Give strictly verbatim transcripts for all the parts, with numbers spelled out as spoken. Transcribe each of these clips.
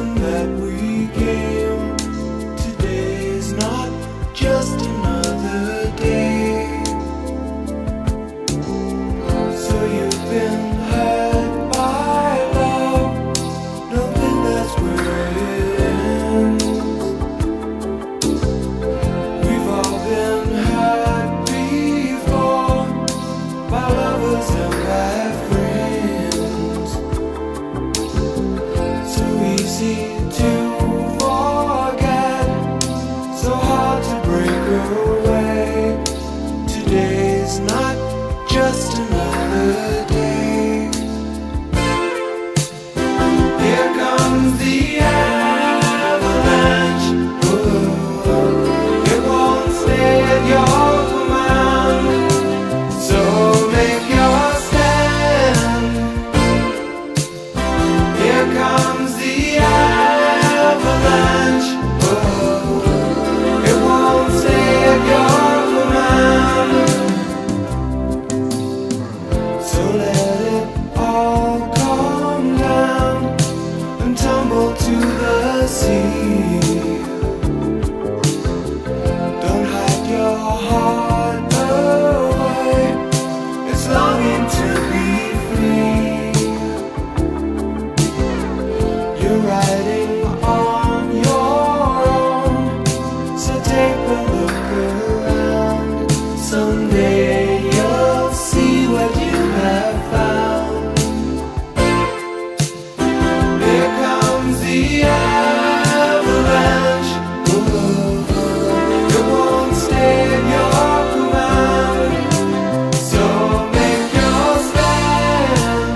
reason that we came. Today's not just another day. So you've been hurt by love, don't think that's where it ends. We've all been hurt before by lovers and by friends. So easy to forget, so hard to break away. Today's not just another day. Here comes the avalanche. Oh, it won't stay at your command, so make your stand. Here comes the avalanche. Oh, it won't stay at your command, so let it all come down and tumble to the sea. Don't hide your heart away, it's longing to be free. You're riding on your own, so take a look around. Someday you'll see what you have found. Here comes the avalanche. Ooh, it won't stay at your command, so make your stand.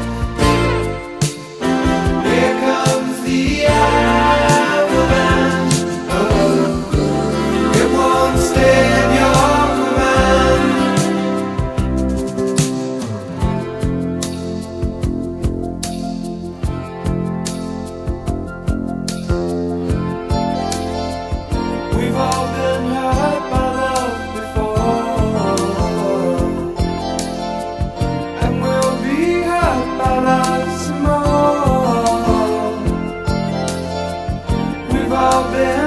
Here comes the avalanche. Oh, it won't stay at your command. We've all been hurt by love before, and we'll be hurt by love some more. We've all been